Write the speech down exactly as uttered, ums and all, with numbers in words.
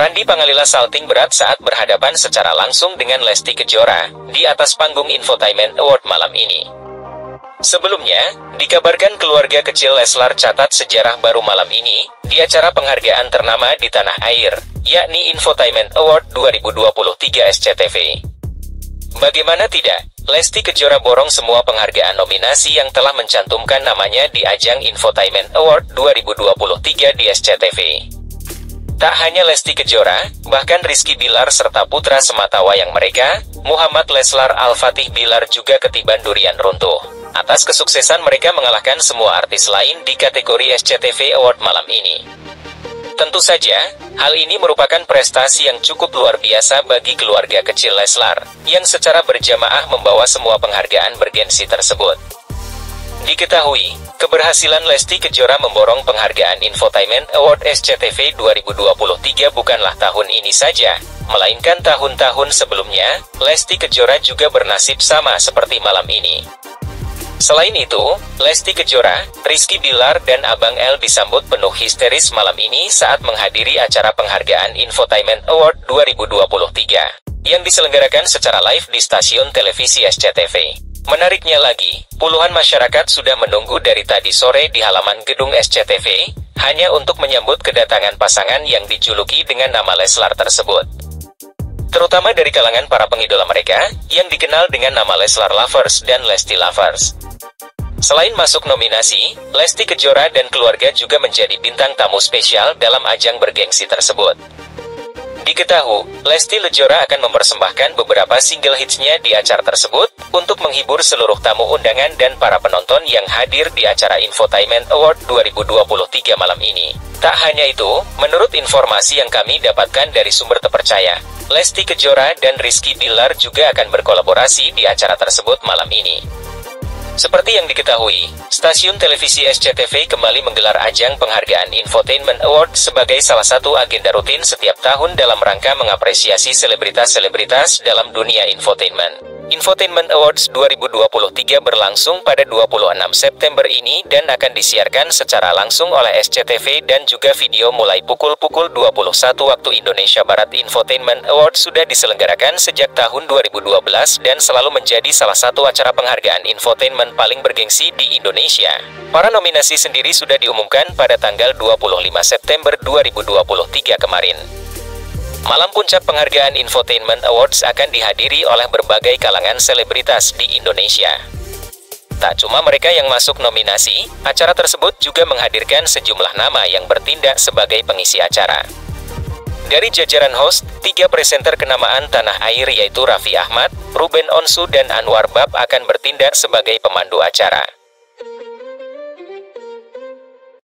Randy Pangalila salting berat saat berhadapan secara langsung dengan Lesti Kejora di atas panggung Infotainment Award malam ini. Sebelumnya, dikabarkan keluarga kecil Leslar catat sejarah baru malam ini di acara penghargaan ternama di tanah air, yakni Infotainment Award dua ribu dua puluh tiga S C T V. Bagaimana tidak, Lesti Kejora borong semua penghargaan nominasi yang telah mencantumkan namanya di ajang Infotainment Award dua ribu dua puluh tiga di S C T V. Tak hanya Lesti Kejora, bahkan Rizky Bilar serta putra sematawayang mereka, Muhammad Leslar Al-Fatih Bilar juga ketiban durian runtuh atas kesuksesan mereka mengalahkan semua artis lain di kategori S C T V Award malam ini. Tentu saja, hal ini merupakan prestasi yang cukup luar biasa bagi keluarga kecil Leslar, yang secara berjamaah membawa semua penghargaan bergensi tersebut. Diketahui, keberhasilan Lesti Kejora memborong penghargaan Infotainment Award S C T V dua ribu dua puluh tiga bukanlah tahun ini saja, melainkan tahun-tahun sebelumnya. Lesti Kejora juga bernasib sama seperti malam ini. Selain itu, Lesti Kejora, Rizky Bilar dan Abang L disambut penuh histeris malam ini saat menghadiri acara penghargaan Infotainment Award dua ribu dua puluh tiga, yang diselenggarakan secara live di stasiun televisi S C T V. Menariknya lagi, puluhan masyarakat sudah menunggu dari tadi sore di halaman gedung S C T V, hanya untuk menyambut kedatangan pasangan yang dijuluki dengan nama Leslar tersebut. Terutama dari kalangan para pengidola mereka, yang dikenal dengan nama Leslar Lovers dan Lesti Lovers. Selain masuk nominasi, Lesti Kejora dan keluarga juga menjadi bintang tamu spesial dalam ajang bergengsi tersebut. Diketahui, Lesti Kejora akan mempersembahkan beberapa single hitsnya di acara tersebut, untuk menghibur seluruh tamu undangan dan para penonton yang hadir di acara Infotainment Award dua ribu dua puluh tiga malam ini. Tak hanya itu, menurut informasi yang kami dapatkan dari sumber terpercaya, Lesti Kejora dan Rizky Bilar juga akan berkolaborasi di acara tersebut malam ini. Seperti yang diketahui, stasiun televisi S C T V kembali menggelar ajang penghargaan Infotainment Award sebagai salah satu agenda rutin setiap tahun dalam rangka mengapresiasi selebritas-selebritas dalam dunia infotainment. Infotainment Awards dua ribu dua puluh tiga berlangsung pada dua puluh enam September ini dan akan disiarkan secara langsung oleh S C T V dan juga video mulai pukul-pukul dua puluh satu waktu Indonesia Barat. Infotainment Awards sudah diselenggarakan sejak tahun dua ribu dua belas dan selalu menjadi salah satu acara penghargaan infotainment paling bergengsi di Indonesia. Para nominasi sendiri sudah diumumkan pada tanggal dua puluh lima September dua ribu dua puluh tiga kemarin. Malam puncak penghargaan Infotainment Awards akan dihadiri oleh berbagai kalangan selebritas di Indonesia. Tak cuma mereka yang masuk nominasi, acara tersebut juga menghadirkan sejumlah nama yang bertindak sebagai pengisi acara. Dari jajaran host, tiga presenter kenamaan tanah air yaitu Raffi Ahmad, Ruben Onsu dan Anwar Bab akan bertindak sebagai pemandu acara.